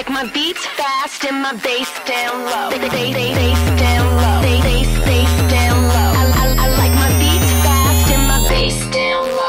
like my beats fast and my bass down low. Bass down low. Bass down low. I like my beats fast and my bass down low.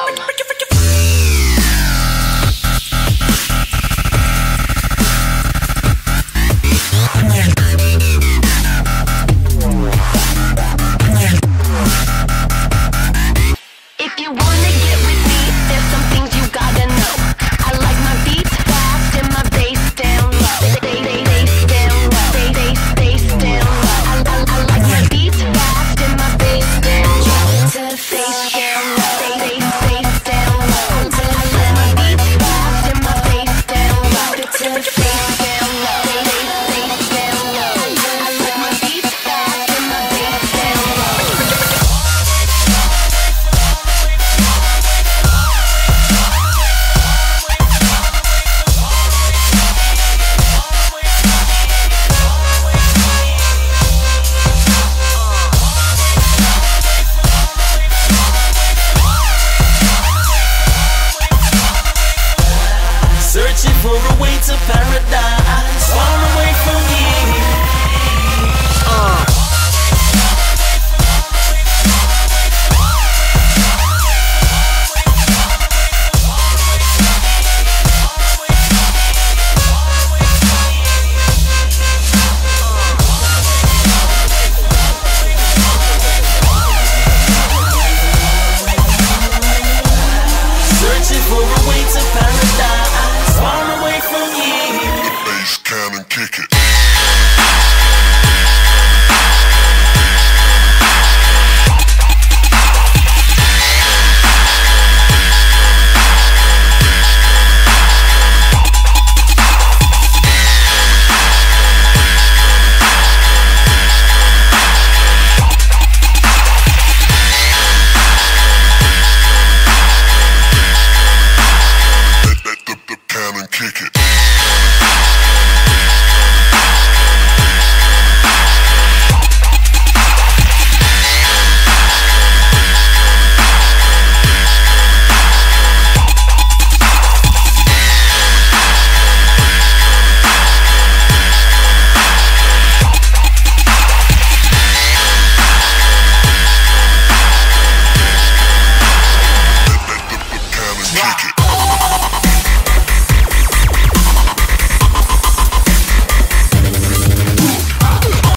If you wanna get with me, there's some things you gotta know. I like my beats fast and my bass down low. Bass down low. Bass down low. I like my beats fast and my bass down low. Bass down low. Bass down low. I like my beats fast and my bass down low. Bass down low. Bass down low. I like my beats fast and my bass down low. Searching for a way to paradise.